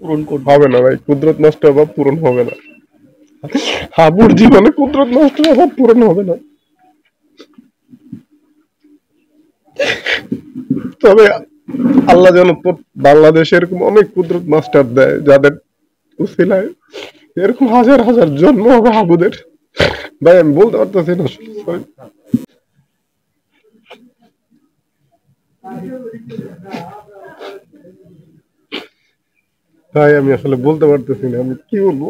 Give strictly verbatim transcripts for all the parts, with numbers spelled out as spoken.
পূরণ করবে? হবে না ভাই, কুদরত নষ্ট অভাব পূরণ হবে না। হাবুর জীবনে কুদরত নষ্ট অভাব পূরণ হবে না। তবে আল্লাহ যেন বাংলাদেশে এরকম অনেক কুদরত মাস্টার দেয় যাদের উসিলায় এরকম হাজার হাজার জন্ম হবে হাবুদের। ভাই আমি বলতে পারতেছি না sorry। ভাই আমি আসলে বলতে পারতেছি না, আমি কি বলবো।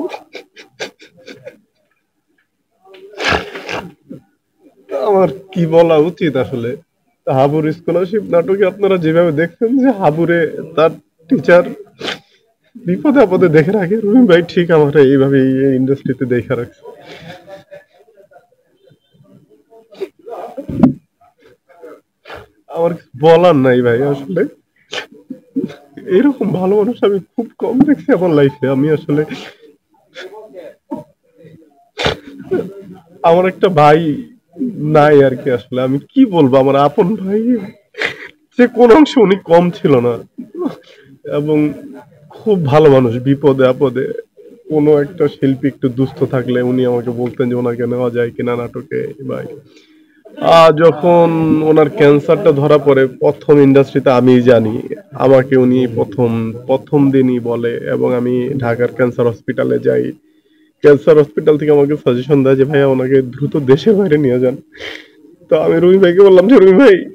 আমার কি বলা উচিত আসলে। হাবুর স্কলারশিপ নাটকে আপনারা যেভাবে দেখছেন যে হাবুরে তার টিচার বিপদে আপদে দেখে রাখে, রুমি ভাই ঠিক আমার এইভাবে এই ইন্ডাস্ট্রিতে দেখে রাখছে। আমার কিছু বলার নাই ভাই আসলে। এরকম ভালো মানুষ আমি খুব কম দেখছি আমার লাইফে। আমি আসলে আমার একটা ভাই নাই আর কি, আসলে আমি কি বলবো, আমার আপন ভাই যে কোন অংশে উনি কম ছিল না, এবং খুব ভালো মানুষ। বিপদে আপদে কোনো একটা শিল্পী একটু দুস্থ থাকলে উনি আমাকে বলতেন যে ওনাকে নেওয়া যায় কিনা নাটকে। ভাই আহ যখন ওনার ক্যান্সারটা ধরা পড়ে প্রথম ইন্ডাস্ট্রিতে আমি জানি, আমাকে উনি প্রথম প্রথম দিনই বলে, এবং আমি ঢাকার ক্যান্সার হসপিটালে যাই। ক্যান্সার হসপিটাল থেকে আমাকে সাজেশন দেয় যে ভাইয়া ওনাকে দ্রুত দেশের বাইরে নিয়ে যান। তো আমি রুমি ভাইকে বললাম যে রুমি ভাই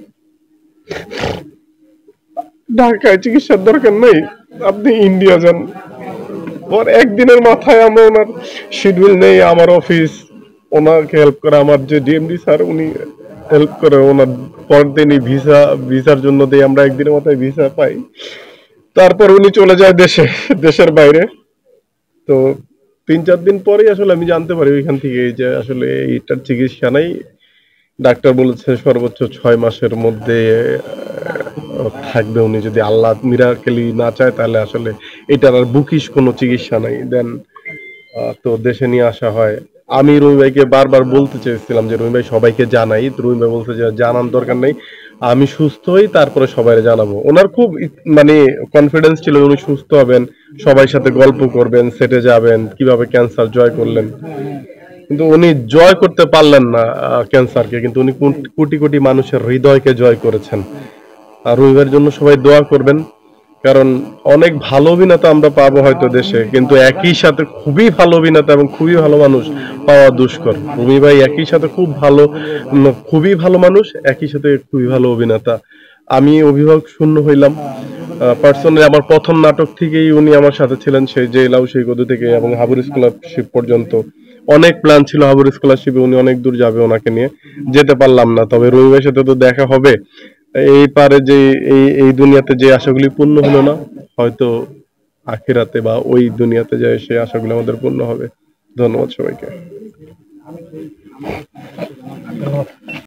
ঢাকায় চিকিৎসার দরকার নেই, আপনি ইন্ডিয়া যান। পর একদিনের মাথায় আমরা ওনার শিডিউল নেই, আমার অফিস ওনাকে হেল্প করে, আমার যে ডিএমডি স্যার উনি হেল্প করে, ওনার পরদিনই ভিসা ভিসার জন্য দেই আমরা, একদিনের মাথায় ভিসা পাই। তারপর উনি চলে যায় দেশে, দেশের বাইরে। তো তিন চার দিন পরেই আসলে আমি জানতে পারি ওইখান থেকে যে আসলে এইটার চিকিৎসা নাই। ডাক্তার বলেছে সর্বোচ্চ ছয় মাসের মধ্যে আহ, থাকবে উনি, যদি আল্লাহ মিরাকেলি না চায় তাহলে আসলে এটার আর বুকিশ কোনো চিকিৎসা নাই। দেন তো দেশে নিয়ে আসা হয়। আমি রুমি ভাইকে বারবার বলতে চেয়েছিলাম যে রুমি ভাই সবাইকে জানাই, তো রুমি ভাই বলছে যে জানার দরকার নেই, আমি সুস্থ হই তারপরে সবাই জানাবো। ওনার খুব ই- মানে কনফিডেন্স ছিল উনি সুস্থ হবেন, সবাই সাথে গল্প করবেন, সেটে যাবেন, কিভাবে ক্যান্সার জয় করলেন। কিন্তু উনি জয় করতে পারলেন না ক্যান্সারকে, কিন্তু উনি কোটি কোটি কোটি মানুষের হৃদয়কে জয় করেছেন। আর রবিবার জন্য সবাই দোয়া করবেন, কারণ অনেক ভালো অভিনেতা আমরা পাবো হয়তো দেশে, কিন্তু একই সাথে খুবই ভালো অভিনেতা এবং খুবই ভালো মানুষ পাওয়া দুষ্কর। রুমি ভাই একই সাথে খুব ভালো, উম, খুবই ভালো মানুষ, একই সাথে খুবই ভালো অভিনেতা। আমি অভিভাবক শূন্য হইলাম। পার্সোনালি আমার প্রথম নাটক থেকেই উনি আমার সাথে ছিলেন, সেই যে লাউ সেই গদু থেকে এবং হাবুর স্কলারশিপ পর্যন্ত। অনেক প্ল্যান ছিল হাবুর স্কলারশিপে উনি অনেক দূর যাবে, ওনাকে নিয়ে যেতে পারলাম না। তবে রুমি ভাইয়ের সাথে তো দেখা হবে। এই পারে যে এই এই দুনিয়াতে যে আশাগুলি পূর্ণ হলো না, হয়তো আখিরাতে বা ওই দুনিয়াতে যায় সেই আশাগুলো আমাদের পূর্ণ হবে। ধন্যবাদ সবাইকে।